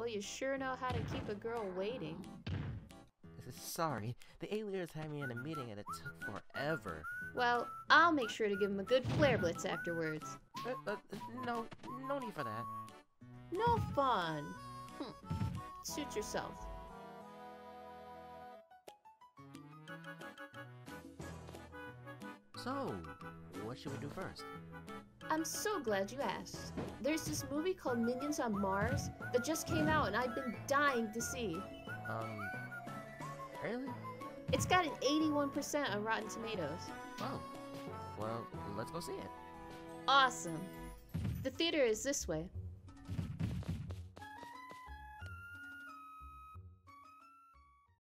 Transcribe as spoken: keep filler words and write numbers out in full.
Well, you sure know how to keep a girl waiting. Sorry, the aliens had me in a meeting and it took forever. Well, I'll make sure to give him a good flare blitz afterwards. Uh, uh, no, no need for that. No fun. Hm. Suit yourself. So, what should we do first? I'm so glad you asked. There's this movie called Minions on Mars that just came out and I've been dying to see. Um, really? It's got an eighty-one percent on Rotten Tomatoes. Oh, well, let's go see it. Awesome. The theater is this way.